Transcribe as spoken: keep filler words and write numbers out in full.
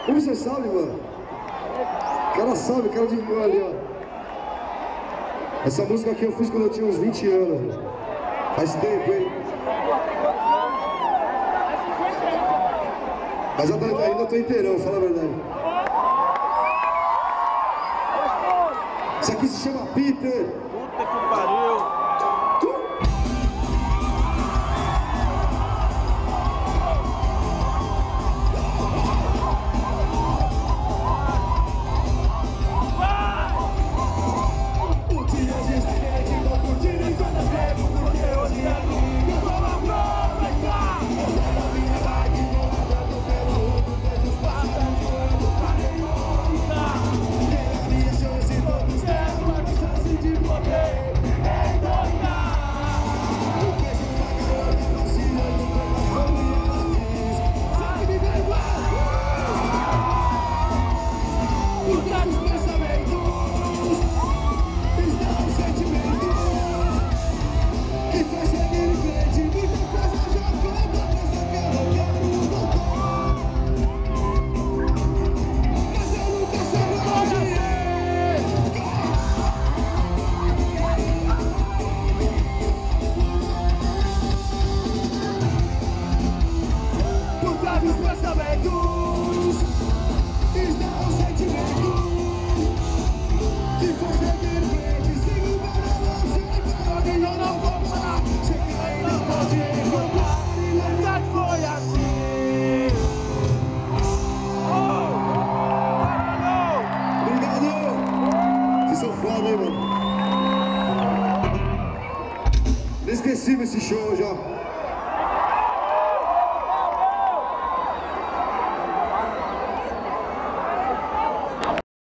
Como você sabe, mano? O cara sabe, o cara de mim ali, ó. Essa música aqui eu fiz quando eu tinha uns vinte anos, mano. Faz tempo, hein? Mas eu ainda tô inteirão, fala a verdade. Isso aqui se chama Peter. Puta que pariu. Os pensamentos estão sentimentos.